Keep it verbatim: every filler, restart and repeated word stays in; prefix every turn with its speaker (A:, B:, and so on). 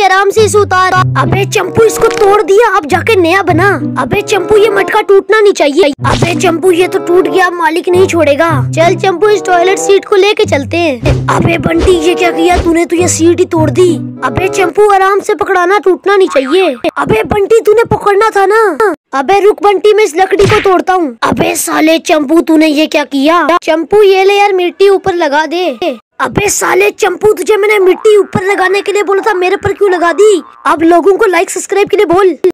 A: आराम से इसे उतार। अबे चंपू इसको तोड़ दिया, अब जाके नया बना। अबे चंपू ये मटका टूटना नहीं चाहिए। अबे चंपू ये तो टूट गया, अब मालिक नहीं छोड़ेगा। चल चंपू इस टॉयलेट सीट को लेके चलते हैं। अबे बंटी ये क्या किया तूने, तो ये सीट ही तोड़ दी। अबे चंपू आराम से पकड़ाना, टूटना नहीं चाहिए। अबे बंटी तूने पकड़ना था ना। अबे रुक बंटी मैं इस लकड़ी को तोड़ता हूँ। अबे साले चंपू तूने ये क्या किया। चंपू ये ले यार मिट्टी ऊपर लगा दे। अबे साले चंपू तुझे मैंने मिट्टी ऊपर लगाने के लिए बोला था, मेरे पर क्यों लगा दी। अब लोगों को लाइक सब्सक्राइब के लिए बोल।